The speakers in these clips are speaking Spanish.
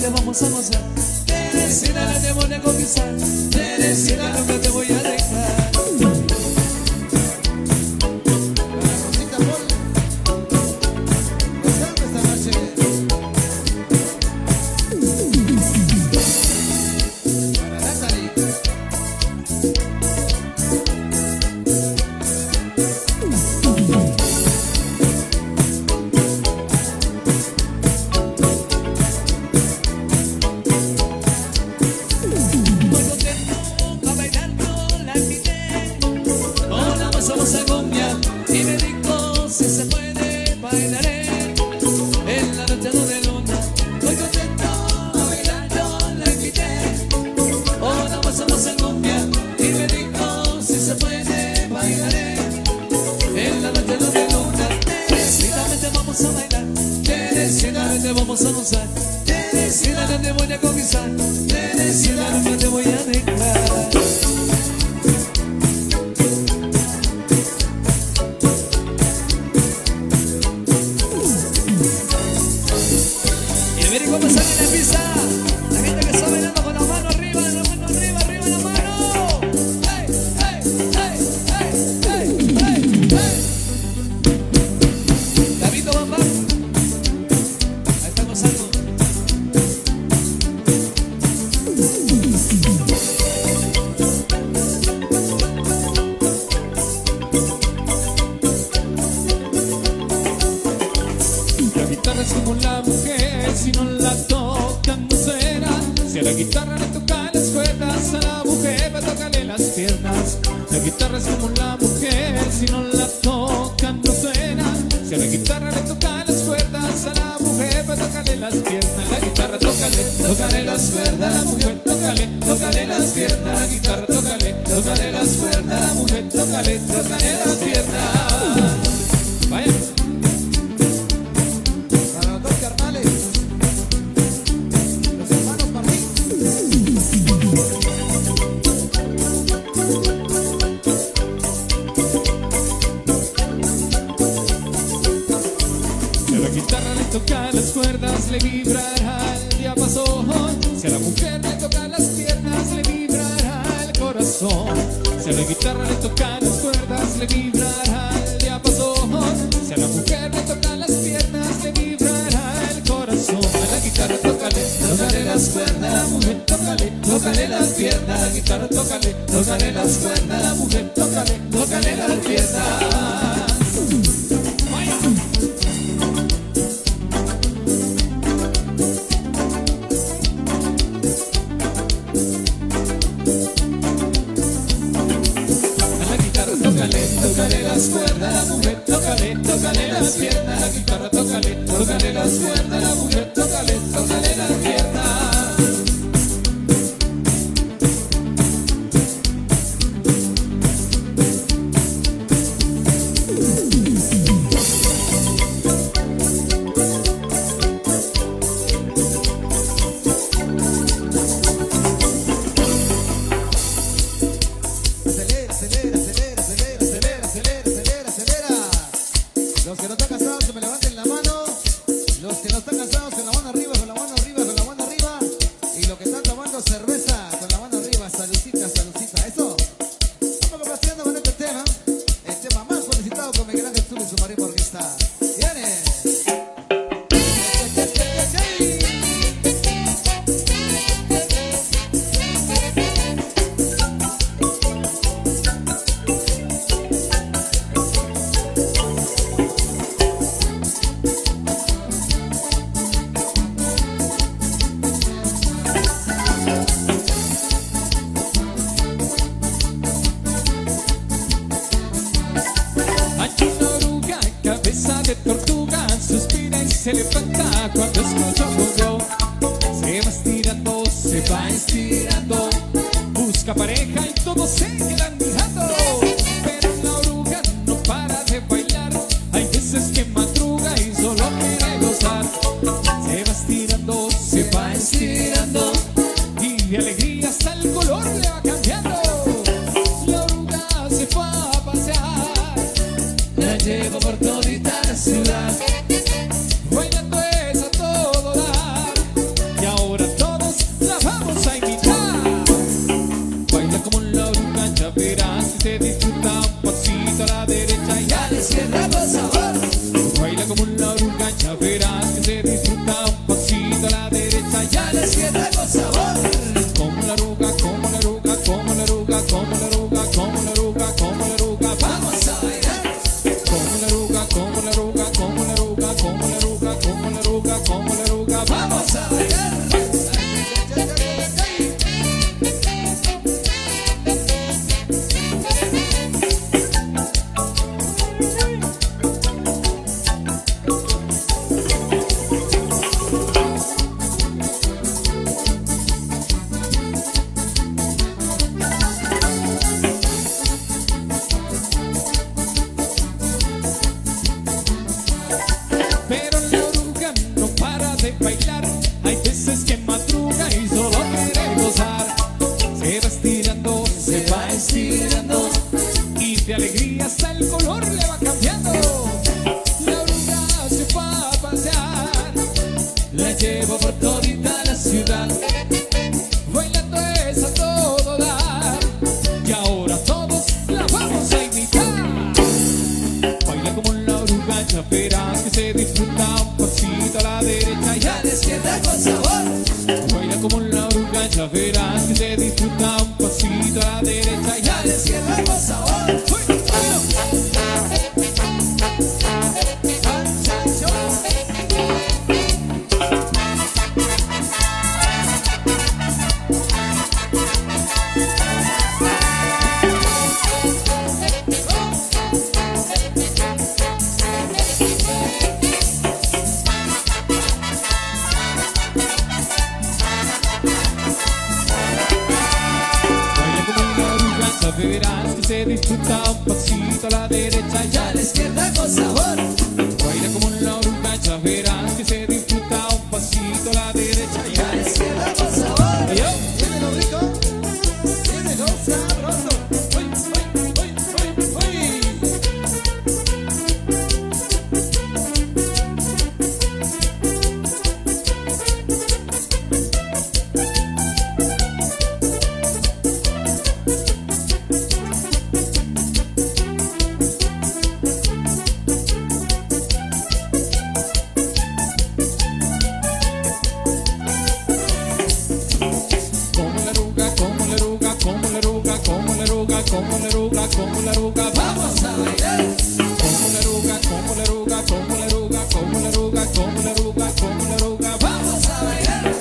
Teresita, vamos a gozar. Teresita, no te voy a conquistar. Teresita, nunca te voy a dejar. Vamos a gozar. Teresita, no te voy a conquistar. Teresita, nunca te voy a dejar. Y miren cómo sale la pista. La gente que está bailando con la mano arriba, la mano arriba, arriba la mano. ¡Hey, hey, hey, hey, hey, hey, hey! David Bamba. Es como la mujer, si no la tocan no suena. Si a la guitarra le tocan las cuerdas, a la mujer va a tocarle las piernas. La guitarra es como la mujer, si no la tocan no suena. Si a la guitarra le tocan las cuerdas, a la mujer va a tocarle las piernas. La guitarra tócale las cuerdas, la mujer tócale las piernas. La guitarra tócale las cuerdas, la mujer tócale las piernas. Vaya. Toca las cuerdas, le vibrará el diapasón. Si a la mujer le toca las piernas, le vibrará el corazón. Si a la guitarra le toca las cuerdas, le vibrará el diapasón. Si a la mujer le toca las piernas, le vibrará el corazón. A la guitarra tócale las cuerdas, la mujer tócale las piernas. A la guitarra tócale las cuerdas, la mujer tócale las piernas. Vaya. Tócale las cuerdas, la mujer tócale las piernas. La guitarra tócale las cuerdas, la mujer tócale las piernas. Los que no están casados, que me levanten la mano. Los que no están casados, con la mano arriba, con la mano arriba, con la mano arriba. Y los que están tomando cerveza, con la mano arriba. Saludcita, saludcita. Eso. Vamos complaciendo con este tema. El tema más solicitado con Miguel Ángel Zulu y su marido orquesta. ¡Viene! De tortuga suspira y se levanta cuando escucha un go. Se va estirando, se va estirando. Busca pareja y todos se quedan mirando. Pero la oruga no para de bailar. Hay veces que madruga y solo quiere gozar. Se va estirando, se va estirando. Y de alegría hasta el color le va cambiando. La oruga se fue a pasear. La llevo por todita la ciudad. Bailando es a todo dar. Y ahora verás que se disfruta un pasito a la derecha y a la izquierda con sabor. Baila como una oruga, ya verás que se disfruta un pasito a la derecha y a la izquierda con sabor. Verás que se disfruta un pasito a la derecha y a la izquierda con sabor. Baila como una oruga, ya verás que se disfruta un pasito a la derecha y a la izquierda con sabor. Tiene lo rico, tiene lo sabroso. Uy, uy, uy, uy, uy. Como la oruga, vamos a bailar. Como la oruga, como la oruga, como la oruga, como la oruga, como la oruga, como la oruga, vamos a bailar.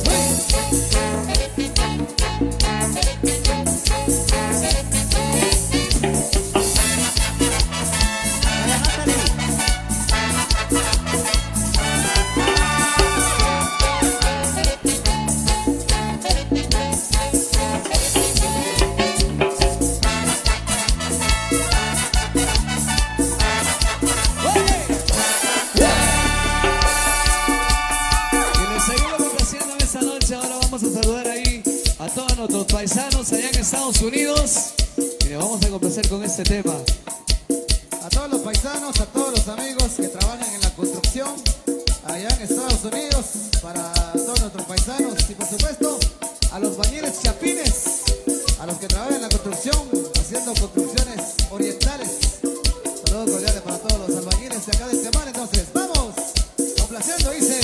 Nuestros paisanos allá en Estados Unidos y les vamos a complacer con este tema. A todos los paisanos, a todos los amigos que trabajan en la construcción allá en Estados Unidos, para todos nuestros paisanos y por supuesto a los bañeros chapines, a los que trabajan en la construcción, haciendo construcciones orientales. Saludos cordiales para todos los albañiles de acá de este mar. Entonces, vamos, complaciendo, dice.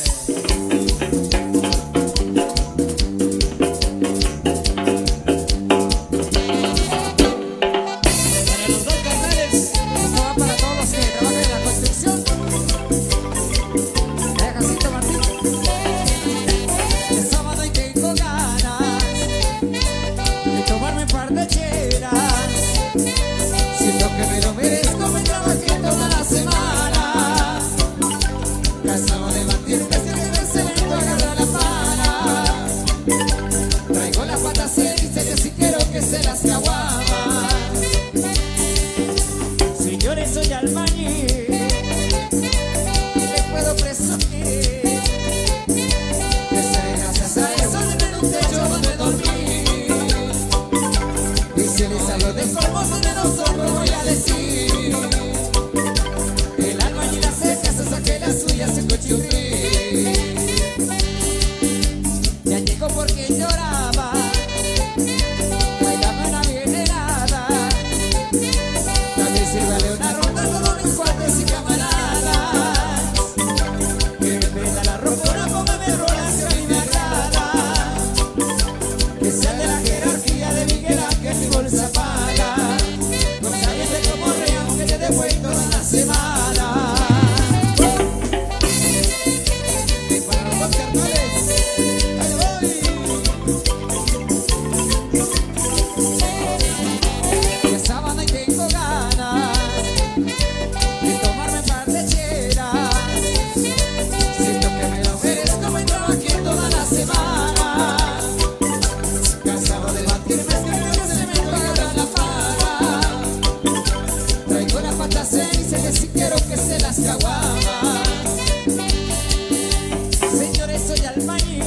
Señores, soy albañil y les puedo presumir que seré gracias a eso de tener un techo donde dormir. Y si les hablo de formos donde nosotros voy a decir, el albañil hace casas a que las suyas se cochurrir. Ya llegó porque lloraba, bailaba una venerada. También sírvale una ronda a todos mis cuates y camaradas. Que me prenda la ropa, póngame rolas que a mí me agrada. Que sea de la jerarquía de Miguel Ángel, mi bolsa paga. No sabes de cómo real que te dé vuelta toda la semana. Y para los dos carnales, ahí voy. Que sábado y tengo ganas de tomarme par de chelas. Siento que me lo merezco, me trabajé toda la semana. Cansado de batirme, escribir que se me toca la para. Traigo la pata seis y sé que si quiero que se las caguama. Señores, soy albañil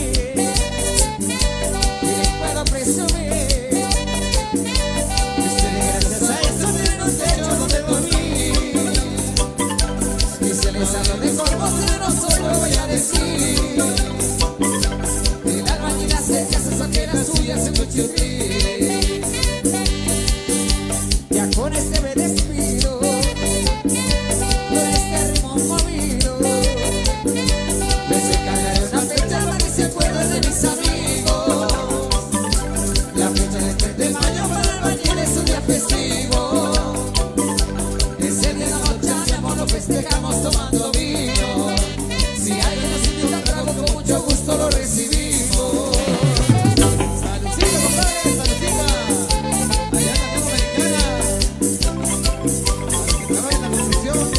y les puedo presumir que ustedes gracias a eso tienen un techo donde dormir. Y se les habla de corvos de nosotros voy a decir, el albañil hace casas a que las suyas se cochurrir. Ya con este me despido, con este ritmo festejamos tomando vino. Si alguien nos invita a trago, con mucho gusto lo recibimos. Saludcita, compadre, saludcita. Allá en la Tierra Americana. Para que trabajen en la construcción.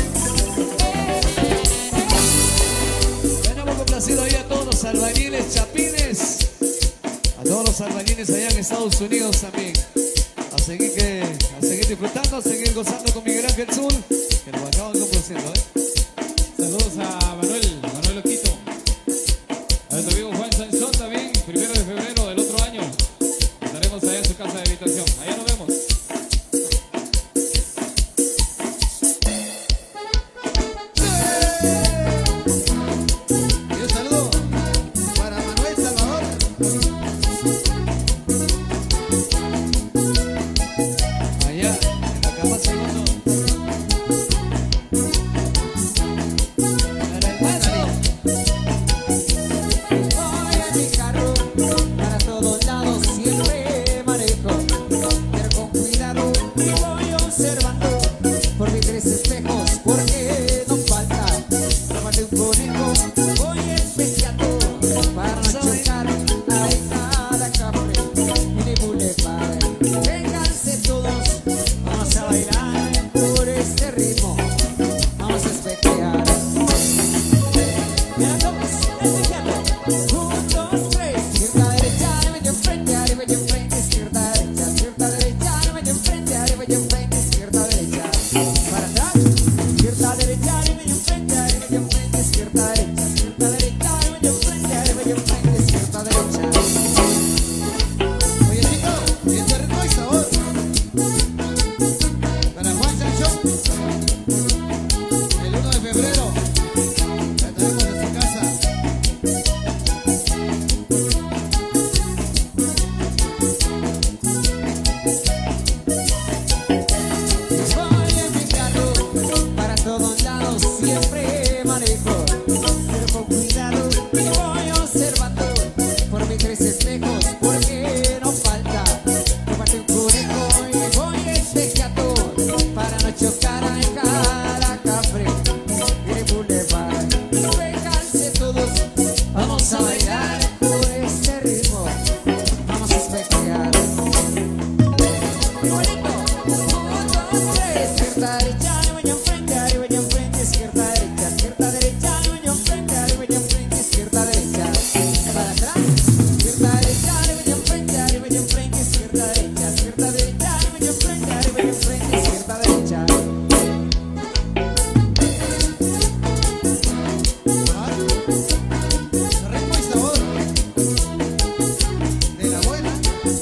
Tenemos complacido ahí a todos los albañiles chapines, a todos los albañiles allá en Estados Unidos también. A seguir disfrutando, a seguir gozando con Miguel Ángel Zul, que nos acaban complaciendo, Saludos a Manuel Loquito. A nuestro amigo Juan Sansón también, 1 de febrero del otro año. Estaremos allá en su casa de habitación. Allá nos vemos. Y un saludo para Manuel Salvador. allá en la cama segundo. Para el mazo. Voy en mi carro, para todos lados siempre manejo. Pero con cuidado y voy observando por mis 3 espejos, porque no falta tomarte un conejo. Voy especiando para no chocar a cada café y de boulevard. Vénganse todos, vamos a bailar por este ritmo, vamos a espejear. Mira todos, espejando. 1, 2, 3. Izquierda, derecha, medio frente, arriba y enfrente, izquierda, derecha, medio frente, arriba y enfrente, izquierda, derecha. Para atrás, izquierda, derecha, arriba y enfrente, arriba y enfrente, izquierda, derecha, arriba y enfrente, arriba y enfrente, izquierda, derecha. Oye, chicos, este ritmo y sabor. Para Juan Sancho, el 1 de febrero, la traemos en su casa. Voy en mi carro, para todos lados siempre manejo, pero con cuidado y voy observando por mis 3 espejos, porque no falta tomarte un conejo y voy espejando para no chocar a cada cafre y de boulevard. Vénganse todos, vamos a bailar por este ritmo, vamos a espejear. Igualito, 1, 2, 3. Izquierda, derecha, arriba y enfrente, arriba y enfrente, izquierda, derecha, arriba y enfrente, arriba y enfrente, izquierda, derecha. Para atrás, izquierda, derecha, arriba y enfrente, izquierda, derecha, arriba y enfrente, arriba y enfrente, izquierda, derecha. Ritmo y sabor. De la buena.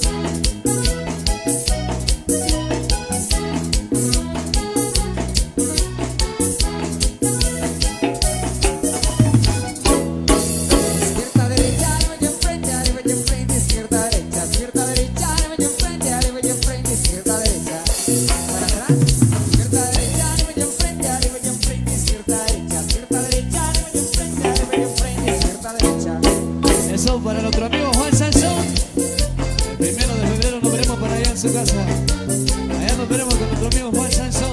Izquierda, derecha, arriba y enfrente, izquierda, derecha, arriba y enfrente, izquierda, derecha. Para atrás, izquierda, derecha, arriba y enfrente, izquierda, derecha, arriba y enfrente, izquierda, derecha. Eso para nuestro amigo Juan Sansón. El 1 de febrero nos veremos para allá en su casa. Allá nos veremos con nuestro amigo Juan Sansón.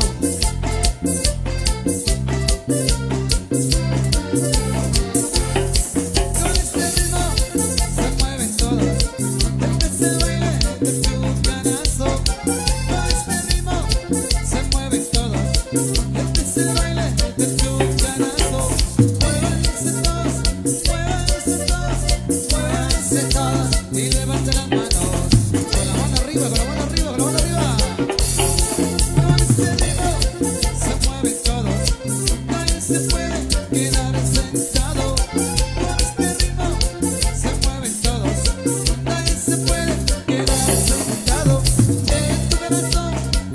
Con este ritmo se mueven todos. Este es el baile del tucanazo. Con este ritmo se mueven todos. Este es el baile del tucanazo. Muévanse todos, muévanse todos, muévanse todos y levanten las manos. Con la mano arriba, con la mano arriba, con la mano arriba. Con este ritmo se mueven todos. Nadie se puede quedar sentado. Con este ritmo se mueven todos. Nadie se puede quedar sentado. En tu corazón,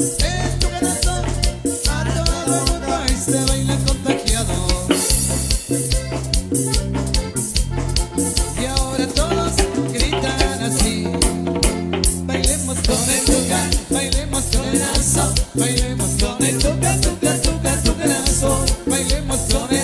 a todo el mundo este baile contagiado. Y ahora todos gritan así. Bailemos con el tucán, bailemos con el lazo, bailemos con el tucán, tucanazo, bailemos con el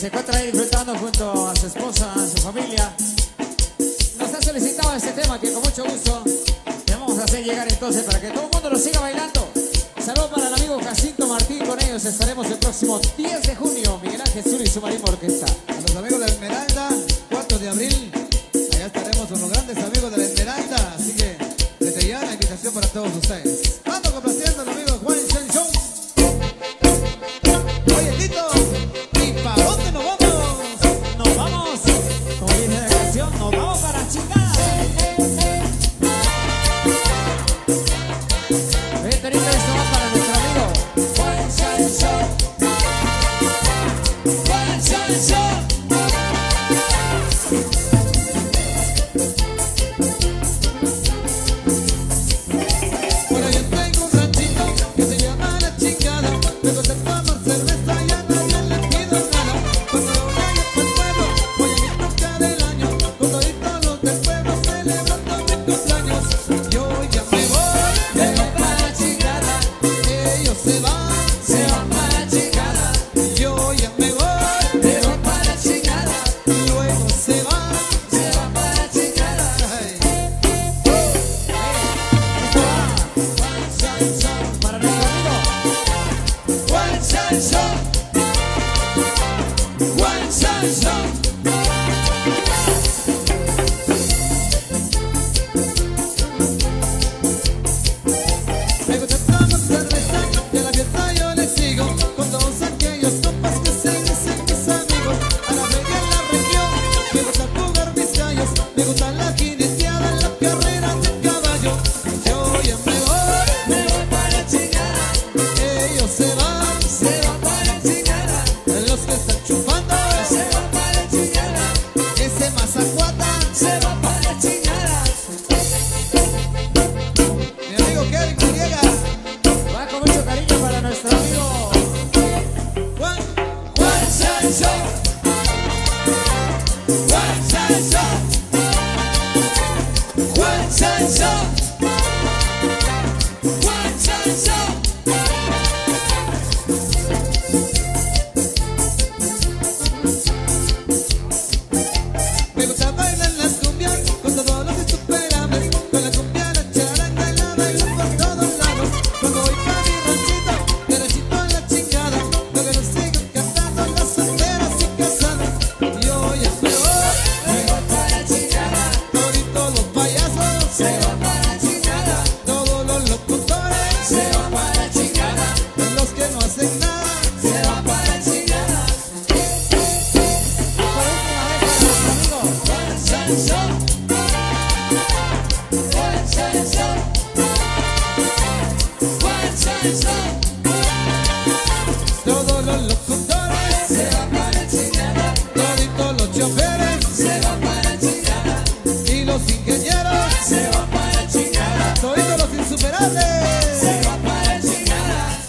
encuentra ahí disfrutando junto a su esposa, a su familia. Nos ha solicitado este tema que con mucho gusto le vamos a hacer llegar entonces para que todo el mundo lo siga bailando. Saludos para el amigo Jacinto Martín, con ellos estaremos el próximo 10 de junio, Miguel Ángel Zul y su Marimba Orquesta. A los amigos de la Esmeralda, 4 de abril, allá estaremos con los grandes amigos de la Esmeralda, así que desde ya la invitación para todos ustedes. Vamos complaciendo al amigo Juan Shanshon. Oye, Tito, ¿y para dónde nos vamos? Nos vamos, como dice la canción, nos vamos para Chingada. Ahorita esto va para nuestro amigo Juan Shanshon. Juan Shanshon. Bueno, yo tengo un ranchito que se llama La Chingada. Me gusta tomar cerveza y a nadie le pido nada. Cuando vaya por el pueblo, voy a mi toca del año. Con toditos los del pueblo celebrando mi cumpleaños. Yo ya me voy para La Chingada. Ellos se van para La Chingada. Yo ya me voy para La Chingada. Luego se van para La Chingada. Ay. Para nuestro amigo Juan Shanshon, Juan Shanshon. Me gusta tomar cerveza y a la fiesta yo le sigo con todos aquellos compas que se dicen mis amigos. A la feria en la región me gusta jugar mis gallos, me gusta la jineteada, la carrera de caballo. Yo ya me voy para La Chingada. Ellos se van para La Chingada. Los que están chupando se van para La Chingada. Ese Mazacuata se va para La Chingada. Mi amigo Kevin Noriega, va con mucho cariño para nuestro amigo Juan Shanshon, Juan Shanshon, Juan Shanshon, Juan Shanshon. Me gusta bailar las cumbias con todos los insuperables, con la cumbia, la charanga y la bailo por todos lados. Cuando voy para mi ranchito, derechito a La Chingada, lo que nos sigan cantando las solteras y casadas. Yo ya me voy para La Chingada. Toditos los payasos se van para La Chingada. Todos los locutores se van para La Chingada. Los que no hacen nada se van para La Chingada. por última vez para nuestro amigo Juan Shanshon, Juan Shanshon, Juan Shanshon. Todos los locutores se van para La Chingada. Toditos los choferes se van para La Chingada. Y los ingenieros se van para La Chingada. Toditos los insuperables se van para La Chingada.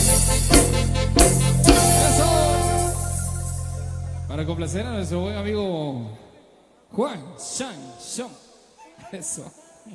Eso. Para complacer a nuestro buen amigo Juan Shanshon. Eso.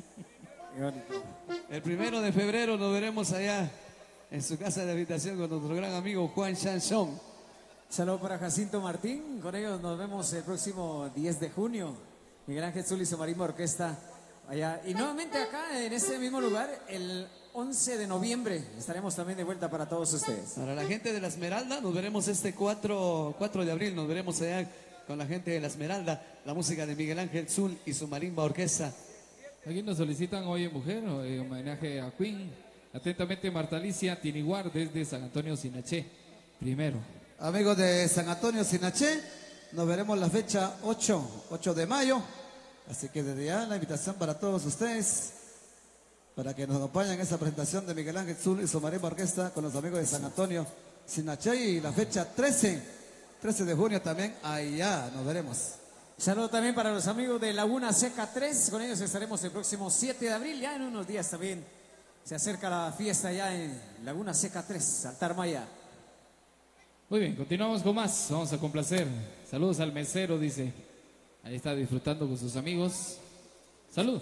El 1 de febrero nos veremos allá en su casa de habitación con nuestro gran amigo Juan Shanshon. Saludos para Jacinto Martín, con ellos nos vemos el próximo 10 de junio. Miguel Ángel Zul y su Marimba Orquesta allá. Y nuevamente acá en este mismo lugar el 11 de noviembre estaremos también de vuelta para todos ustedes. Para la gente de la Esmeralda, nos veremos este 4 de abril, nos veremos allá con la gente de la Esmeralda, la música de Miguel Ángel Zul y su Marimba Orquesta. Aquí nos solicitan hoy en mujer, homenaje a Queen. Atentamente Marta Alicia Tiniguar desde San Antonio Sinaché. Primero. Amigos de San Antonio Sinaché, nos veremos la fecha 8 de mayo. Así que desde ya la invitación para todos ustedes, para que nos acompañen en esa presentación de Miguel Ángel Zul y su Marimba Orquesta con los amigos de San Antonio Sinaché. Y la fecha 13 de junio también, allá nos veremos. Saludo también para los amigos de Laguna Seca 3, con ellos estaremos el próximo 7 de abril, ya en unos días también. Se acerca la fiesta ya en Laguna Seca 3, Altar Maya. Muy bien, continuamos con más. Vamos a complacer. Saludos al mesero, dice. Ahí está disfrutando con sus amigos. Salud.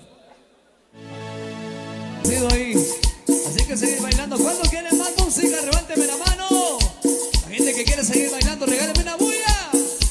Sido ahí. Así que seguir bailando. ¿Cuándo quieren más música? Levánteme la mano. La gente que quiere seguir bailando, regáleme una bulla.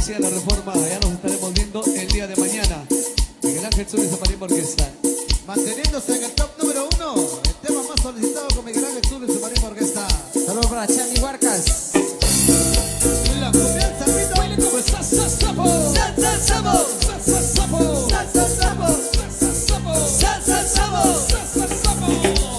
Policía de la Reforma. Ya nos estaremos viendo el día de mañana. Miguel Ángel Zul y Zaparín Orquesta. Manteniéndose en el top número 1, el tema más solicitado con Miguel Ángel Zul y su Marín Orquesta. Saludos para Chani Huarcas. La cumbia Zapito. Baile como salsa sapo. Salsa Sabo, Salsa sapo. Salsa Sabo, Salsa sapo. Salsa Sabo. Salsa sapo.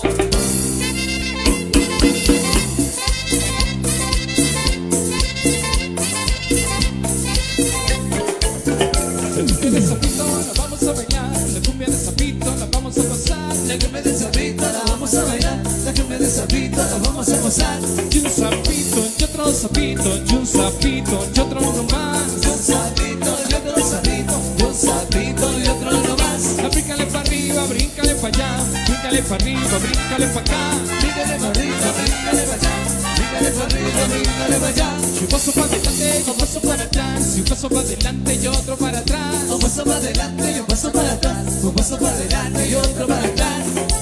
La cumbia de Zapito la vamos a bailar. La cumbia de Zapito la vamos a gozar. La cumbia de Zapito la vamos a bailar. La cumbia de Zapito la vamos a gozar. Y un sapito, y otro sapito, y un sapito, y otro no más. Un sapito y otro sapito, un sapito y otro no más. Bríncale para arriba, bríncale para allá. Bríncale para arriba, bríncale para acá. Bríncale para arriba, bríncale para allá. Bríncale para arriba, bríncale para allá. Y un paso para adelante, y un paso para atrás. Y un paso para adelante, y otro para atrás. Un paso para adelante y un paso para atrás. Un paso para adelante y otro para atrás.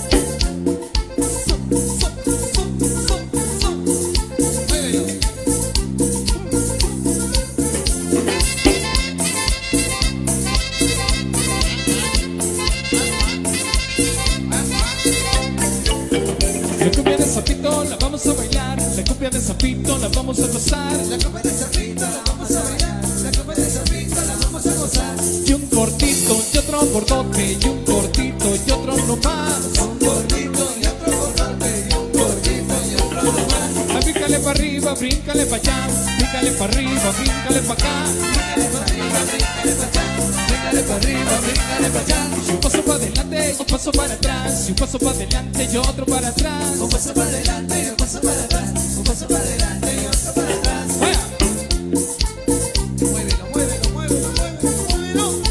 La cumbia de Zapito la vamos a bailar. La cumbia de Zapito la vamos a gozar. La copa de Zapito la vamos a bailar. La copa de Zapito la vamos a gozar. Y un cortito, y otro gordote. Y un cortito, y otro no más. Un gordito y otro gordote. Y un gordito y otro no más. Bríncale para arriba, bríncale para allá. Bríncale para arriba, bríncale para acá. Bríncale para arriba, bríncale para allá. Bríncale para arriba, bríncale para allá. Y un paso para adelante, y un paso para atrás. Y un paso para adelante, y otro para atrás. Un paso para adelante y un paso para atrás. Un paso para adelante y otro para atrás. ¡Vaya! Muévelo, muévelo, muévelo, muévelo, muévelo.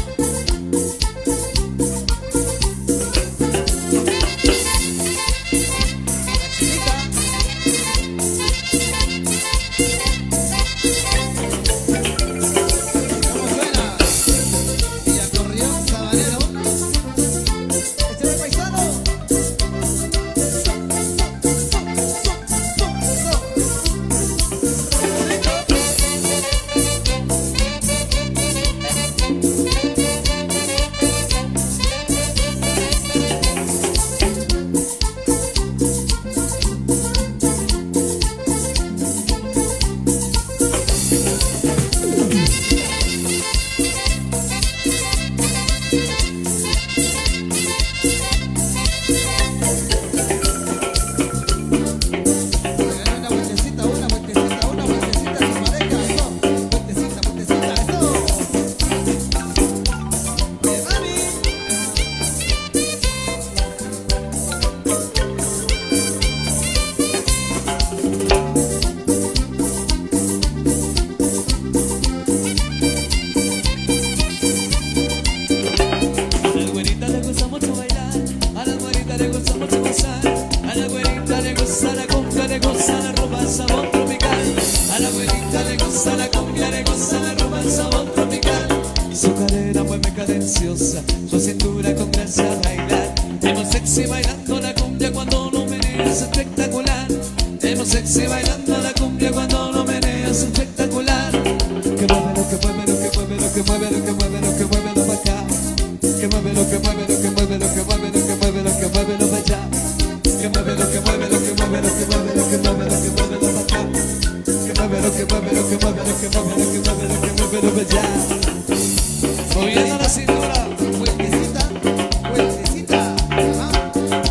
La chinita. ¿Cómo suena? Y acordeón sabanero. Échale paisano. Una vueltecita, una vueltecita, una vueltecita, su pareja, eso. Vueltecita, vueltecita, eso. Oye, mami. A la güerita le gusta mucho bailar, a la güerita le gusta mucho gozar, a la güerita le gusta la cumbia, le gusta la rumba, sabor tropical. A la güerita le gusta la cumbia, le gusta la rumba, sabor tropical. Y su cadera mueve cadenciosa, su cintura con gracia a bailar. Hemos sexy bailando la cumbia cuando lo meneas espectacular. Hemos sexy bailando la cumbia cuando lo meneas espectacular. Que mueve lo que mueve lo que mueve lo que mueve lo que mueve lo que mueve lo para acá. Que mueve lo que mueve lo que mueve lo que mueve lo que mueve lo que mueve lo para allá. Que mueve lo que mueve lo que mueve lo que mueve lo que mueve lo que mueve lo para acá. Que mueve lo que mueve lo que mueve lo que mueve lo que mueve lo que mueve lo para allá. Moviendo la cintura. Vueltecita, vueltecita. Ajá.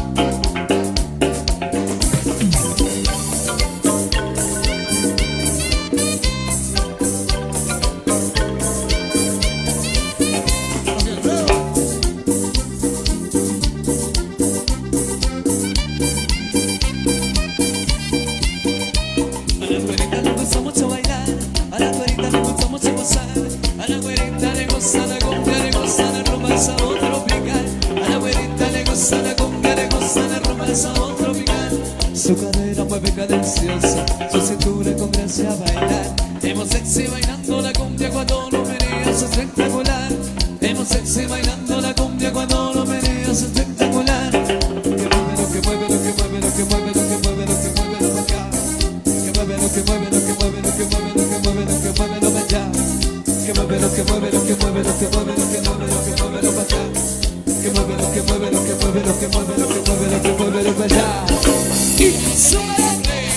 A la güerita le gusta mucho bailar, a la güerita le gusta mucho gozar, a la güerita le gusta la cumbia, le gusta la rumba, sabor tropical. A la güerita le gusta la cumbia, le gusta la rumba, sabor tropical. Su cadera mueve cadenciosa, su cintura con gracia a bailar. Hemos sexy bailando la cumbia cuando lo meneas espectacular. Hemos sexy bailando la cumbia cuando lo meneas espectacular. Que mueve lo que mueve lo que mueve lo que mueve lo que mueve lo que mueve lo para acá. Que mueve lo que mueve lo que mueve lo que mueve lo que mueve lo que mueve lo para allá. Que mueve lo que mueve lo que mueve lo que mueve lo que mueve lo que mueve lo para allá. Que mueve lo que mueve lo que mueve lo que mueve lo que mueve lo que mueve lo para allá. Y sube.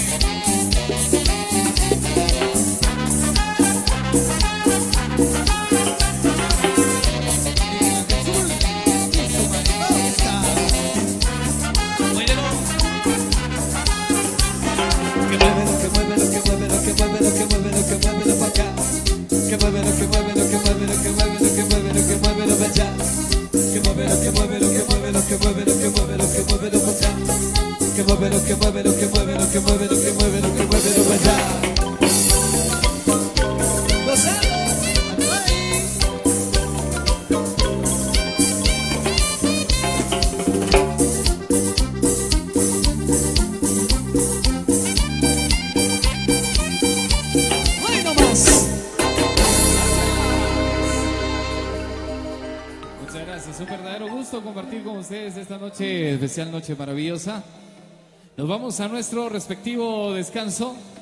Es un verdadero gusto compartir con ustedes esta noche, especial noche maravillosa. Nos vamos a nuestro respectivo descanso.